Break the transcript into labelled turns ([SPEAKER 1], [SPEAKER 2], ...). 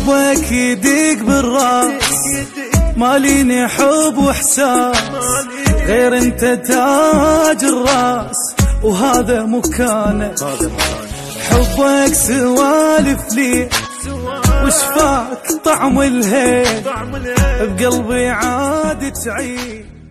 [SPEAKER 1] حبك يدق بالراس، ماليني حب واحساس غير انت تاج الراس وهذا مكانك. حبك سوالف لي وشفاك طعم الهيل، بقلبي عاد تعيش.